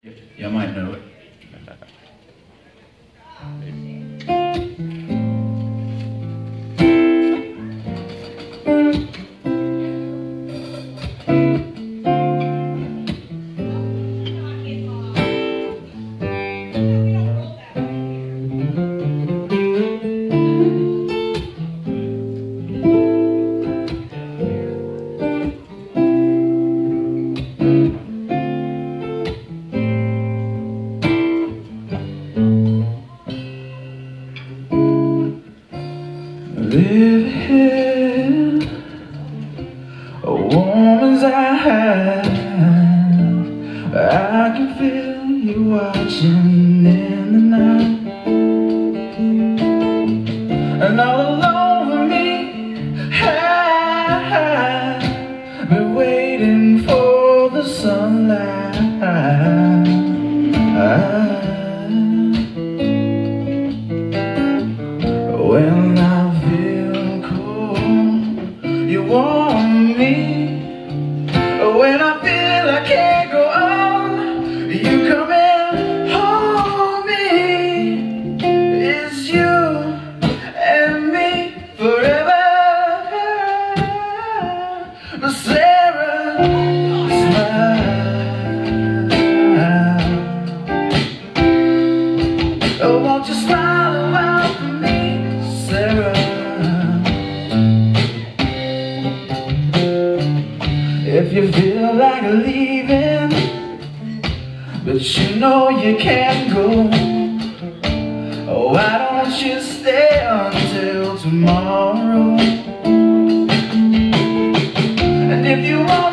You might know it. Live here, warm as I can feel you watching in the night, and all alone with me, I've been waiting for the sunlight. When I feel cold, you warm me. When I feel I can't go on, you come and hold me. It's you and me forever. But Sarah, smile. Oh, won't you smile around for me, Sarah? If you feel like leaving, but you know you can't go, why don't you stay until tomorrow? And if you want